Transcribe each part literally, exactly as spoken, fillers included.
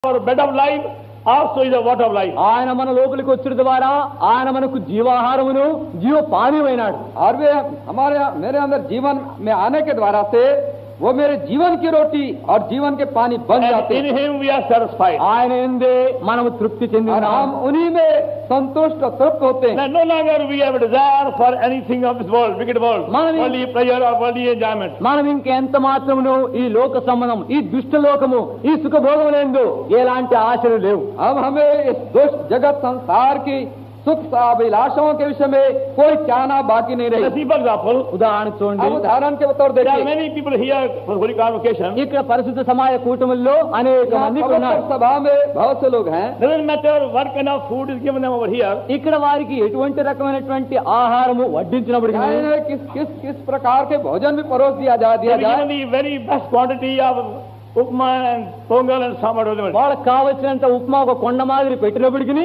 Our bread of life also is the water of life. ఆయన మన లోపలికి వచ్చుట ద్వారా ఆయన మనకు జీవాహారమును జీవపానీయమైనాడు. और वे हमारे मेरे अंदर जीवन में आने के द्वारा से वो मेरे जीवन की रोटी और जीवन के पानी बन जाते And in him we are satisfied. ఆయన ఎందే మనము తృప్తి और చెందినాము. हम उन्हीं में संतुष्ट और तृप्त होते हैं. And no longer we have a desire for anything of this world, wicked world, Manavi- worldly pleasure or worldly enjoyment. మనం ఇంకెంత మాత్రమును ఈ లోక సంబంధం, ఈ దుష్ట లోకము, ఈ సుఖభోగములందు ఎలాంటి ఆశలు లేవు. अब हमें इस दुष्ट जगत संसार की सुख अभिलाषाओं के विषय में कोई चाहना बाकी नहीं Let's रही. see, for example, ఉదాహరణ अब చూడండి, उदाहरण के तौर there are देखिए, many people here for holy convocation. ఇక్కడ పరిశుద్ధ సమాజ కూటముల్లో అనేక यहाँ మంది पवित्र ఉన్నారు. सभा में बहुत से लोग हैं. Doesn't matter what kind of food is given them over here. ఇక్కడ వారికి ఎటువంటి రకమైనటువంటి ఆహారము వడ్డించినప్పుడు चाहे इन्हें किस किस किस प्रकार के भोजन भी परोस दिया जाए दिया They are जाए given the very best quantity of upma and pongal and sambar. వాళ్ళకి కావలసినంత ఉప్మా ఒక కొండ మాదిరి పెట్టినప్పటికీ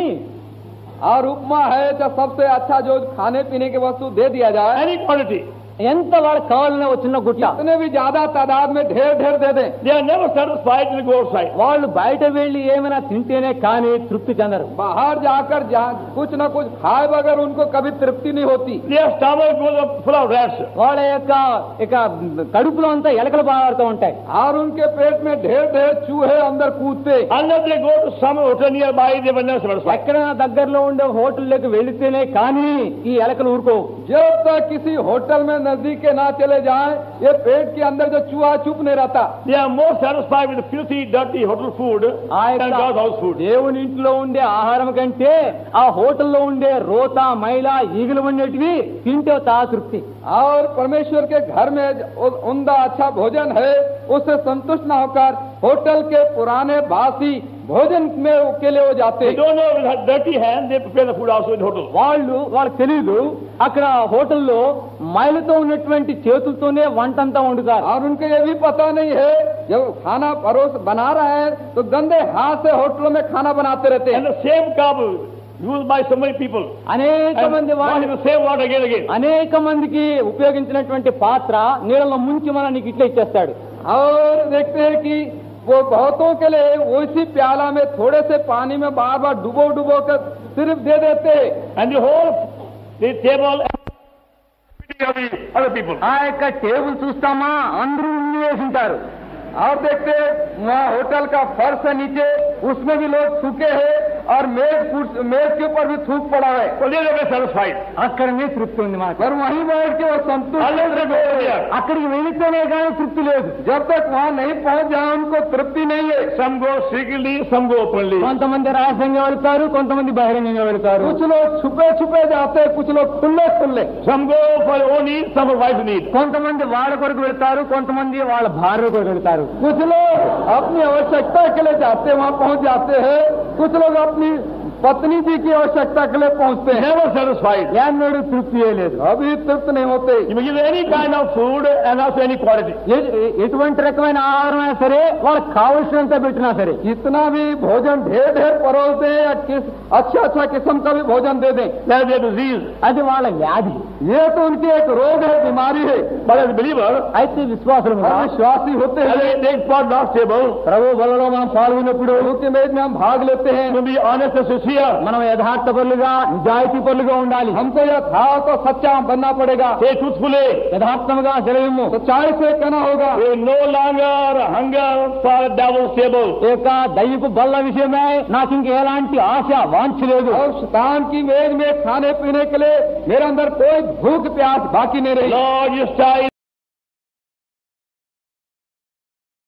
और उपमा है जो सबसे अच्छा जो खाने पीने की वस्तु दे दिया जाए, Any quantity. ఎంత వాళ్ళకి కావాలన్న ఒక చిన్న గుట్ట इतने भी ज्यादा तादाद में ढेर ढेर दे दें, They are never satisfied till they go outside. వాళ్ళు బయట వెళ్లి ఏమైనా తింటేనే కానీ తృప్తి చెందరు. बाहर जाकर जहाँ कुछ न कुछ खाए बगैर उनको कभी तृप्ति नहीं होती. Their stomach goes up full of rats. వాళ్ళ యొక్క ఇక కడుపులో అంతా ఎలకలు బాడుతూ ఉంటాయి. और उनके पेट में ढेर ढेर चूहे अंदर कूदते. Unless they go to some hotel nearby, they will never satisfied. ఎక్కడైనా దగ్గరలో ఉండే హోటల్లోకి వెళితేనే కానీ ఈ ఎలకలు ఊరుకోవు. जब तक किसी होटल में नजदीक के ना चले जाएं, ये पेट के अंदर जो चूहा चुप नहीं रहता. They are more satisfied with filthy, dirty hotel food ఆ than యొక్క God's house food. దేవుని ఇంట్లో ఉండే ఆహారం కంటే ఆ హోటల్లో ఉండే రోత మైల ఈగలు వండేటివి తింటే తా తృప్తి. और परमेश्वर के घर में जो उमदा अच्छा भोजन है, उससे संतुष्ट न होकर होटल के पुराने बासी भोजन में के लिए वो जाते They हैं. don't know with dirty hand, they prepare the food also in hotel. వాళ్ళు వాళ్ళకి తెలియదు అక్కడ హోటల్లో మైలతో ఉన్నటువంటి చేతులతోనే వంటంతా వండుతారు. और उनको ये भी पता नहीं है जब खाना परोस बना रहा है तो गंदे हाथ से होटलों में खाना बनाते रहते And हैं. the same cup used by so many people. అనేక And మంది washing వాళ్ళు the same water again and again. అనేక మందికి ఉపయోగించినటువంటి పాత్ర నీళ్ళలో ముంచి మన నీకు ఇట్లా ఇచ్చేస్తాడు. और देखते हैं कि वो बहुतों के लिए उसी प्याला में थोड़े से पानी में बार बार डुबो डुबो कर सिर्फ दे देते हैं. And the whole the table and of the other people. ఆ యొక్క టేబుల్ చూస్తామా అందరూ ఉన్ని వేసి ఉంటారు. और देखते हैं वहाँ होटल का फर्श है नीचे, उसमें भी लोग थूके हैं और मेज कुर्स- मेज के ऊपर भी थूक पड़ा है. So they are never satisfied. అక్కడనే తృప్తి ఉంది మాకు. पर वहीं बैठ के वो संतुष्ट Unless they go over there. అక్కడికి వెళితేనే కానీ తృప్తి లేదు. जब तक वहाँ नहीं पहुँच जाए उनको तृप्ति नहीं है. Some go secretly, some go openly. కొంతమంది రహస్యంగా వెళ్తారు, కొంతమంది బహిరంగంగా వెళ్తారు. कुछ लोग छुपे छुपे जाते हैं, कुछ लोग खुले खुले. Some go for own need, some for wife need. కొంతమంది వాళ్ళ కొరకు వెళ్తారు, కొంతమంది వాళ్ళ భార్య కొరకు వెళ్తారు. कुछ लोग अपनी आवश्यकता के लिए जाते हैं, वहाँ पहुँच जाते हैं. कुछ लोग अपनी पत्नी जी की आवश्यकता के लिए पहुँचते हैं. Never satisfied. ఎన్నడూ తృప్తి లేదు. अभी तृप्त नहीं होते. You may give any kind of food and also any quality. ఎ- ఎటువంటి రకమైన ఆహారం అయినా సరే వాళ్ళకి కావలసినంత పెట్టినా సరే कितना भी भोजन ढेर ढेर परोस दें या किस अच्छा अच्छा किस्म का भी भोजन दे दें, That is their disease. అది వాళ్ళ వ్యాధి. ये तो उनकी एक रोग है, बीमारी है. But as a believer, అయితే విశ్వాసులు और विश्वासी होते as हैं, they take part in Lord's table, ప్రభు బలలో మనం పాల్గొన్నప్పుడు उनकी मेज में हम भाग लेते हैं. to be honest and sincere, మనం యథార్థ పరులుగా నిజాయితీ పరులుగా ఉండాలి. हमको यह था तो सच्चा बनना पड़ेगा. say truthfully, యథార్థముగా సెలవిమ్ము. सच्चाई से कहना होगा. we no longer hunger for the devil's table. ఈ యొక్క దైవపు బల్ల విషయమై నాకు ఇంక ఎలాంటి ఆశ వాంఛ లేదు. और शैतान की मेज में खाने पीने के लिए मेरे अंदर कोई भूख प्यास बाकी नहीं रही. Lord, you style